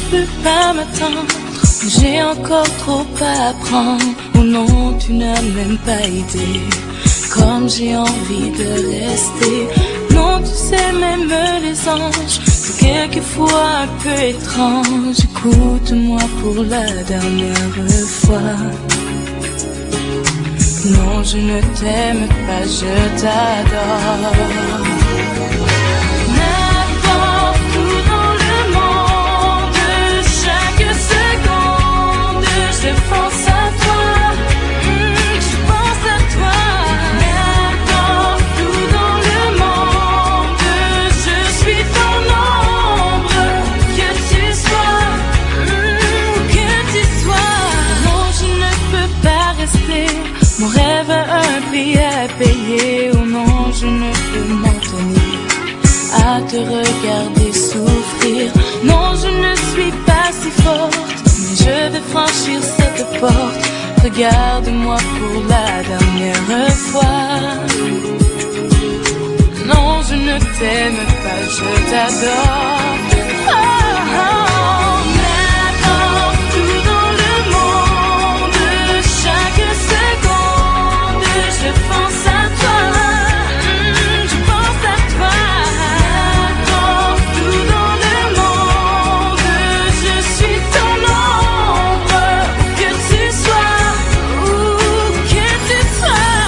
peux pas m'attendre. J'ai encore trop à apprendre. Oh non, tu n'as même pas idée comme j'ai envie de rester. Non, tu sais, même les anges sont quelquefois un peu étranges. Écoute-moi pour la dernière fois. Non, je ne t'aime pas, je t'adore. N'importe où dans le monde, chaque seconde, je pense à toi. Je pense à toi. N'importe où dans le monde, je suis ton ombre. Que tu sois, que tu sois. Non, je ne peux pas rester. Mon rêve a un prix à payer. Oh non, je ne peux m'en tenir à te regarder souffrir. Non, je ne suis pas si forte, mais je vais franchir cette porte. Regarde-moi pour la dernière fois. Non, je ne t'aime pas, je t'adore. Oh, oh, n'importe où dans le monde, chaque seconde, je pense à toi. Je pense à toi. N'importe où dans le monde, je suis ton ombre. Où que tu sois, où que tu sois.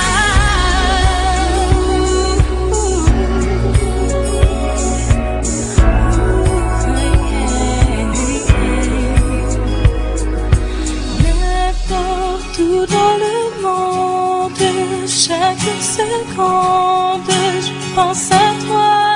N'importe où dans le monde, chaque seconde, je pense à toi.